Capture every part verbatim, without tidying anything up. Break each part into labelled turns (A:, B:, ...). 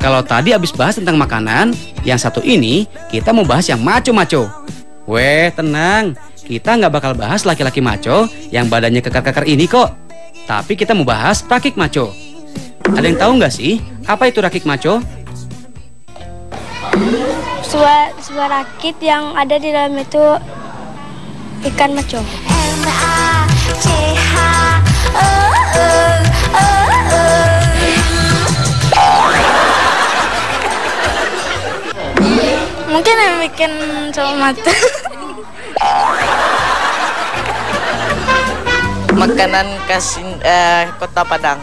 A: Kalau tadi habis bahas tentang makanan, yang satu ini kita mau bahas yang maco-maco. Weh, tenang. Kita nggak bakal bahas laki-laki maco yang badannya kekar-kekar ini kok. Tapi kita mau bahas rakik maco. Ada yang tahu nggak sih apa itu rakik maco?
B: Sebuah, sebuah rakit yang ada di dalam itu ikan maco. Mungkin yang bikin cowok mata.
C: Makanan khas eh, Kota Padang.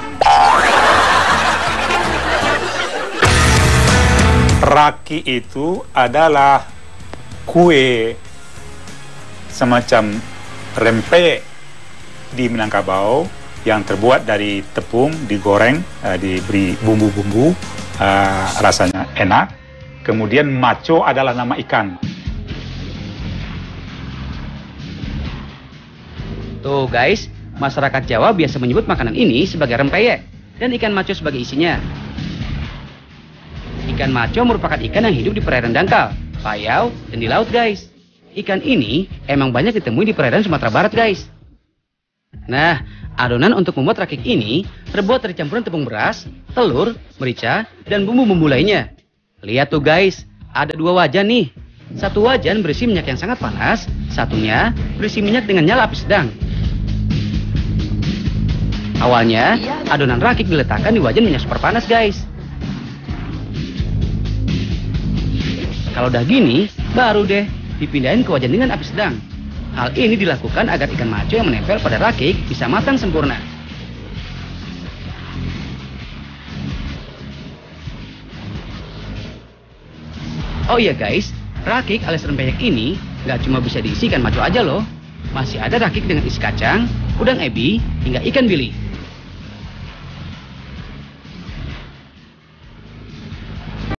D: Raki itu adalah kue semacam rempeyek di Minangkabau yang terbuat dari tepung, digoreng, uh, diberi bumbu-bumbu, uh, rasanya enak. Kemudian maco adalah nama ikan.
A: Tuh guys, masyarakat Jawa biasa menyebut makanan ini sebagai rempeyek dan ikan maco sebagai isinya. Ikan maco merupakan ikan yang hidup di perairan dangkal, payau, dan di laut guys. Ikan ini emang banyak ditemui di perairan Sumatera Barat guys. Nah, adonan untuk membuat rakik ini terbuat dari campuran tepung beras, telur, merica, dan bumbu-bumbu lainnya. Lihat tuh guys, ada dua wajan nih. Satu wajan berisi minyak yang sangat panas, satunya berisi minyak dengan nyala api sedang. Awalnya, adonan rakik diletakkan di wajan minyak super panas guys. Kalau udah gini, baru deh dipindahin ke wajan dengan api sedang. Hal ini dilakukan agar ikan maco yang menempel pada rakik bisa matang sempurna. Oh iya guys, rakik alias rempeyek ini nggak cuma bisa diisi ikan maco aja loh. Masih ada rakik dengan isi kacang, udang ebi, hingga ikan bili.